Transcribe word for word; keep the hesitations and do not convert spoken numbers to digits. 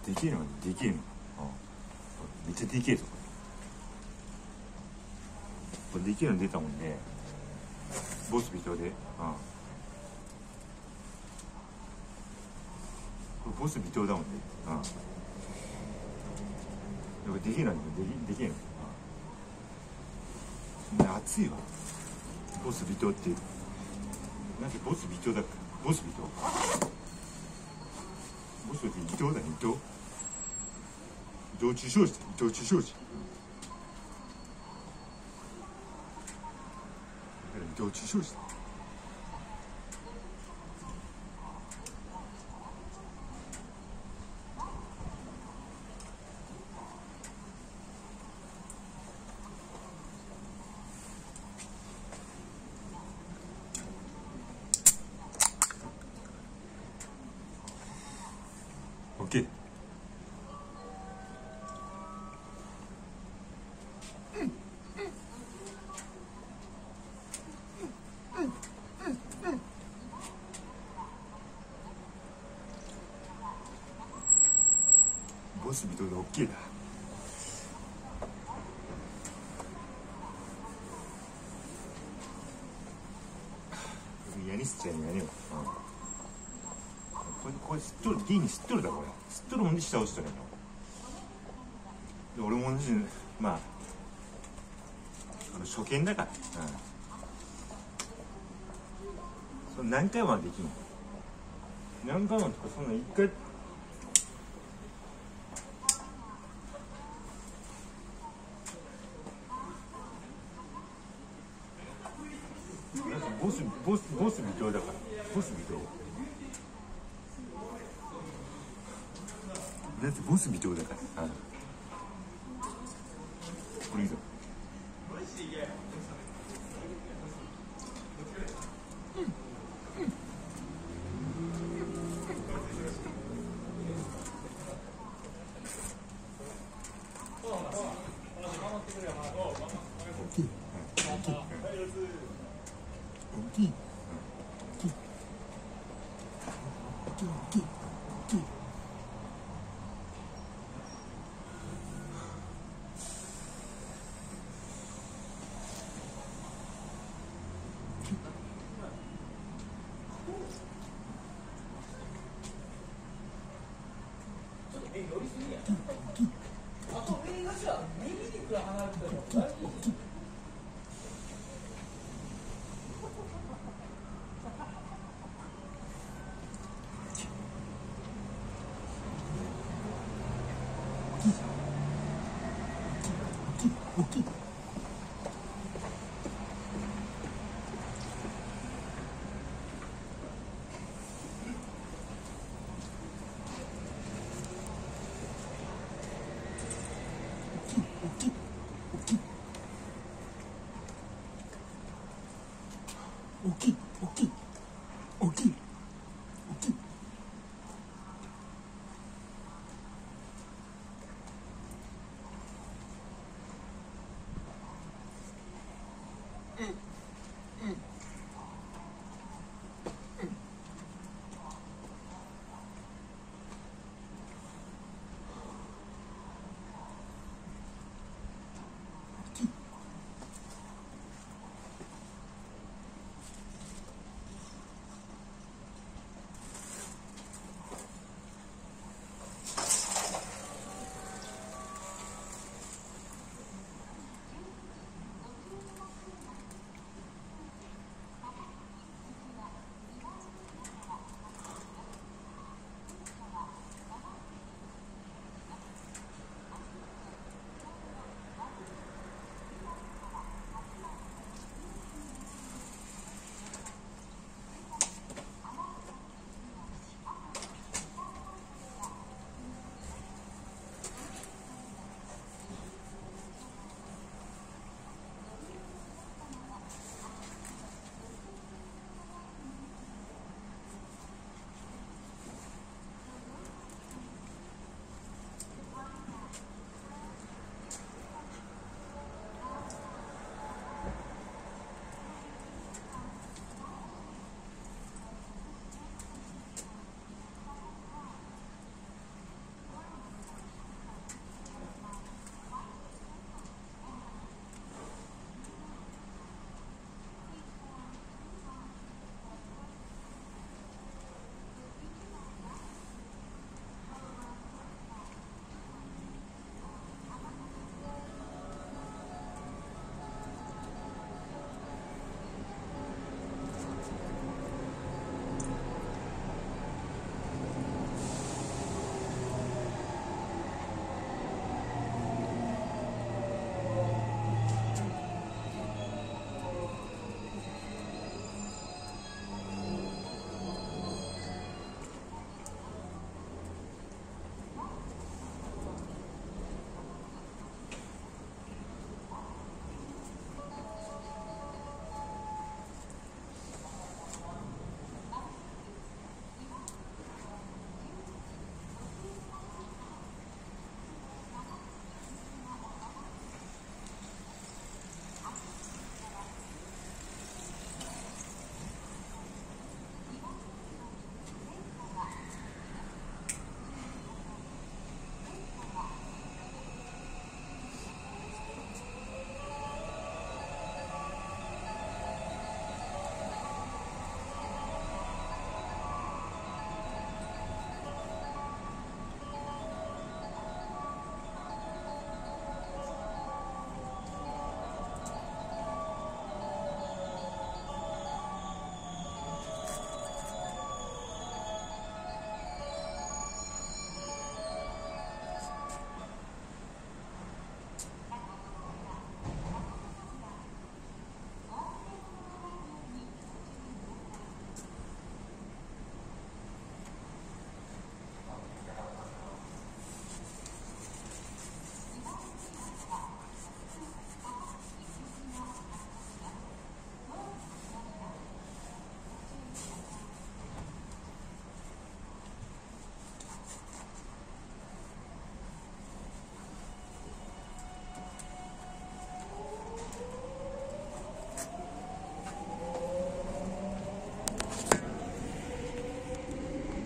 できるのできるの、うん、めっちゃでけえぞこれ。これできるの出たもんね、ボス微糖で。うん、これボス微糖だもんね。うん、これできるのできできるの、うん、熱いわ。ボス微糖ってなんでボス微糖だっけ。ボス微糖ボスって伊藤だね。伊藤伊藤忠商事、伊藤忠商事、伊藤忠商事。オッケー。ボス微糖でオッケーだ。やりすちゃいやねよ。これこれ知っとる、ゲイに知っとるだこれ。知っとるもんで下押しとるやろ。で俺もまあ初見だから、うん、それ何回もできんの。何回もとかそんな一回。ボスボスボス微糖だから。ボス微糖だってボス微糖だから。うん、これいいぞ。大きい大きい大きい大きい大きい大きい大きい。 え、寄りすぎや。あ、そう、映画じゃ、右に離れてる。